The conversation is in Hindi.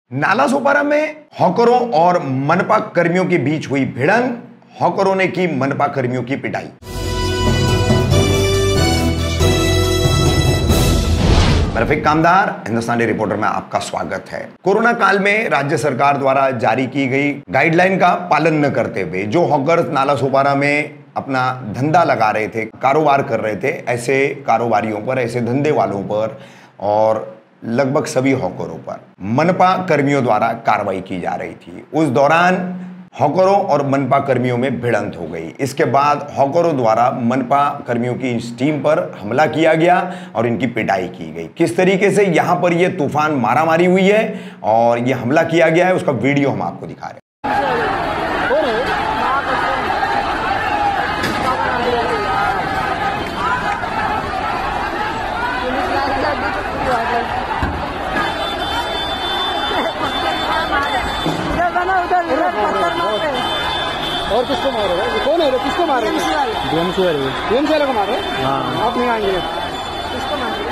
नालासोपारा में हॉकरों और मनपा कर्मियों के बीच हुई भिड़ंत। हॉकरों ने की मनपा कर्मियों की पिटाई। रफीक कामदार, हिंदुस्तानी रिपोर्टर में आपका स्वागत है। कोरोना काल में राज्य सरकार द्वारा जारी की गई गाइडलाइन का पालन न करते हुए जो हॉकर नालासोपारा में अपना धंधा लगा रहे थे, कारोबार कर रहे थे, ऐसे कारोबारियों पर, ऐसे धंधे वालों पर और लगभग सभी हॉकरों पर मनपा कर्मियों द्वारा कार्रवाई की जा रही थी। उस दौरान हॉकरों और मनपा कर्मियों में भिड़ंत हो गई। इसके बाद हॉकरों द्वारा मनपा कर्मियों की इस टीम पर हमला किया गया और इनकी पिटाई की गई। किस तरीके से यहां पर यह तूफान मारामारी हुई है और यह हमला किया गया है, उसका वीडियो हम आपको दिखा रहे हैं। और किसको मारे? कौन है? किसको मारे? बीएमसी वाले को मारे। हाँ, आप नहीं आएंगे। किसको मारे?